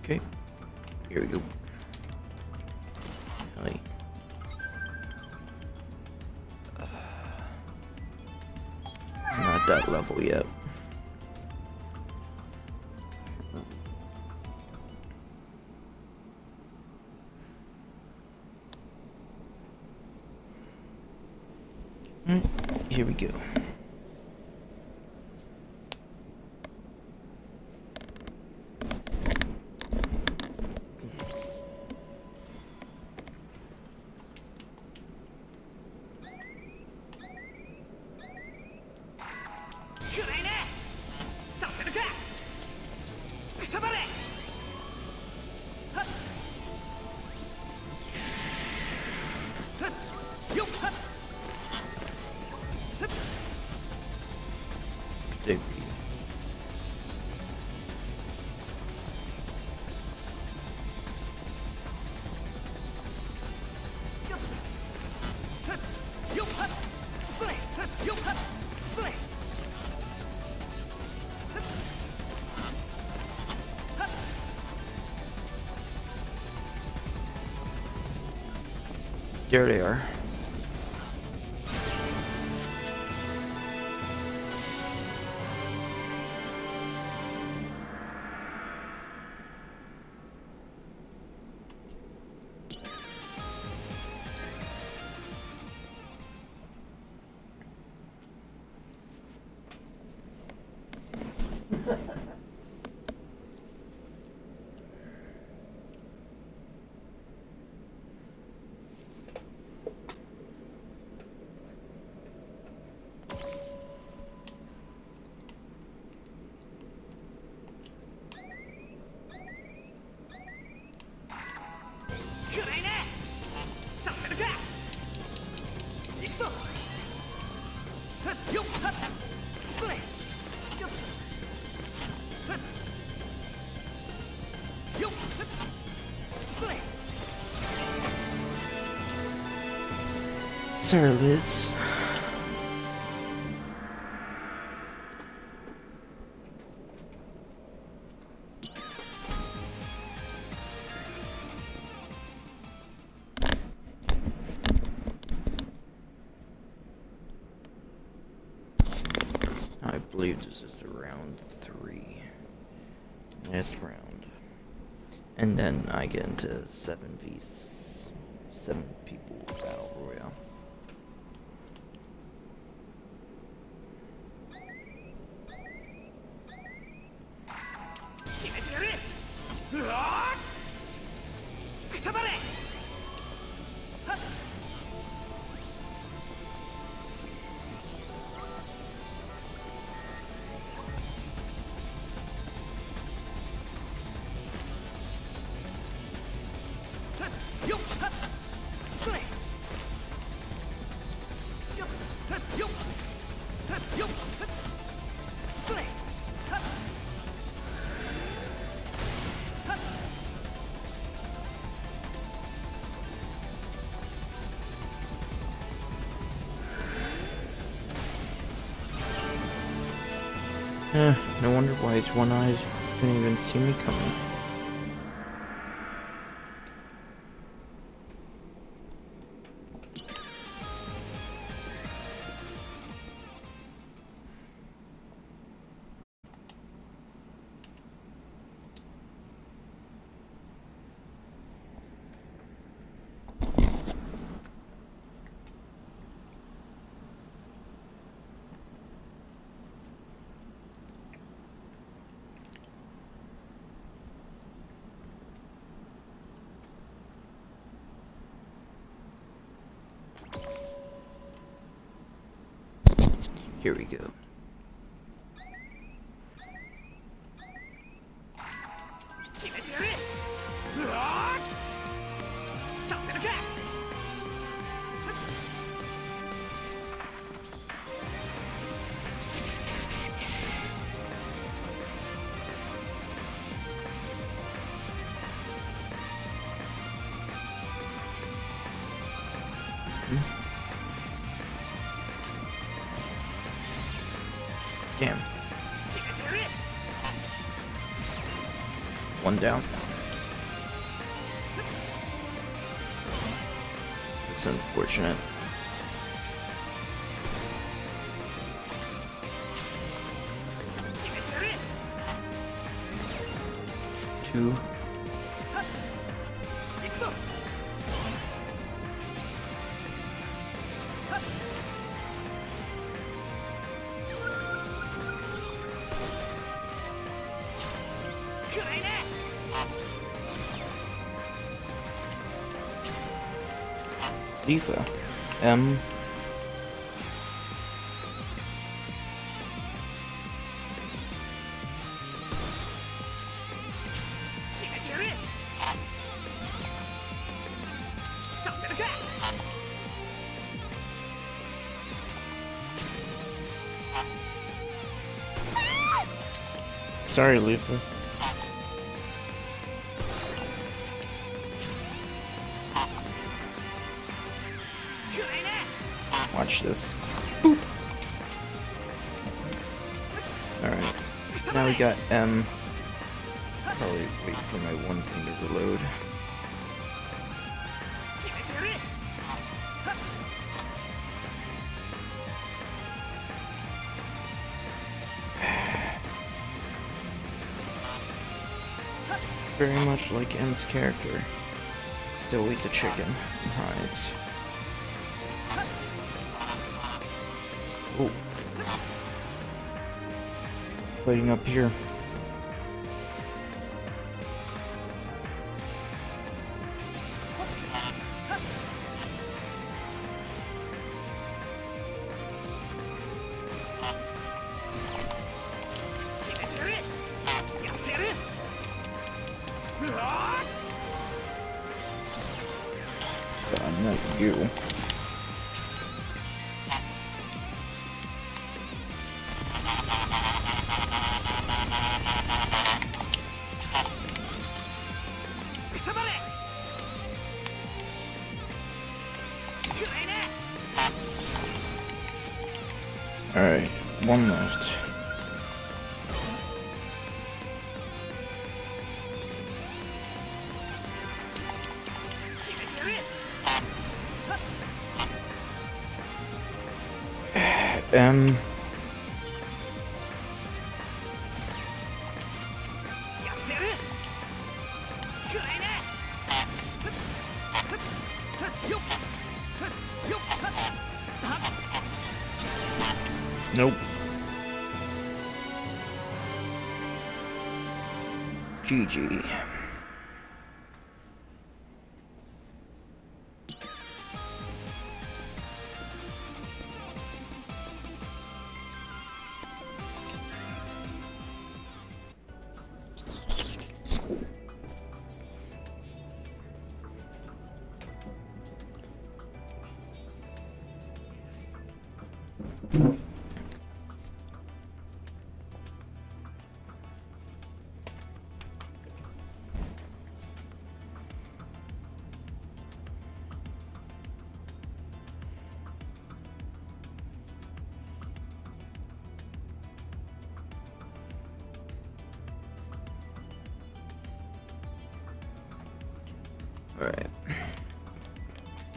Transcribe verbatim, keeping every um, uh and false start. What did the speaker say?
Okay, here we go. Hi. Uh, not that level yet. Mm, here we go. There we go. There they are. Sorry, Liz. I believe this is round three. Last round. And then I get into seven v seven people battle royale. Eh, no wonder why his one eyes couldn't even see me coming. Here we go. Damn. One down. That's unfortunate. Two. Tifa. M. Sorry, Lufa. Watch this. Boop. Alright. Now we got M. Probably wait for my one thing to reload. Very much like M's character. He's always a chicken and hides. Oh. Fighting up here. God, not you. Alright, one left. Um... Nope. G G. All right.